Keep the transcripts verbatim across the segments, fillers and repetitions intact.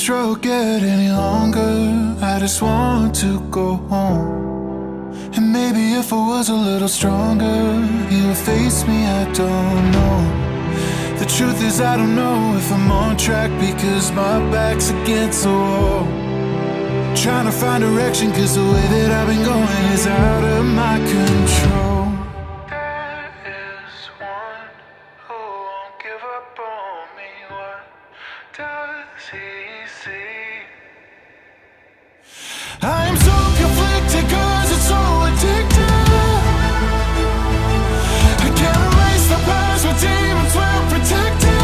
struggle get any longer. I just want to go home. And maybe if I was a little stronger, he would face me, I don't know. The truth is I don't know if I'm on track, because my back's against the wall. Trying to find direction, cause the way that I've been going is out of my control. There is one who won't give up on me. What does he see? I'm so conflicted cause it's so addictive. I can't erase the past where demons were protected.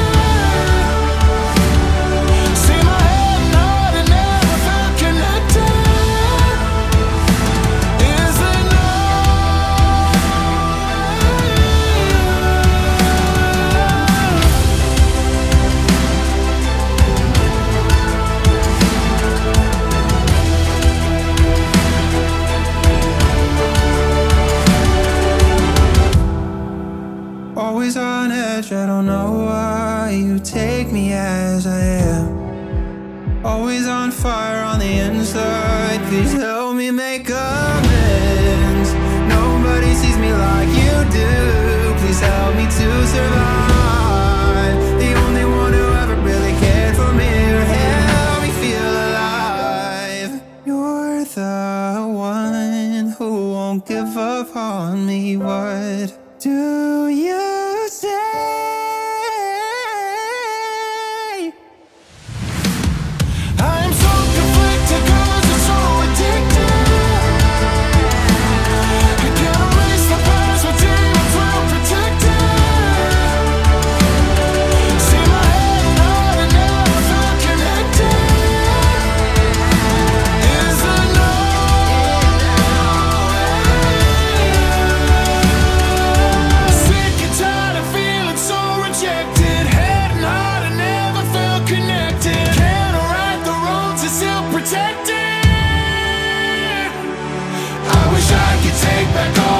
See my head and heart and never felt connected. Is there no Always on edge, I don't know why you take me as I am. Always on fire on the inside, please help me make amends. Nobody sees me like you do, please help me to survive. The only one who ever really cared for me or helped me feel alive. You're the one who won't give up on me. What do you say? I'm so conflicted cause it's so addictive. I can't erase the past where demons were protected. See my head and heart and never felt connected. Is there no sick and tired of feeling so rejected? Head and heart and never felt connected. Can't right the wrongs and still protected. I wish I could take back all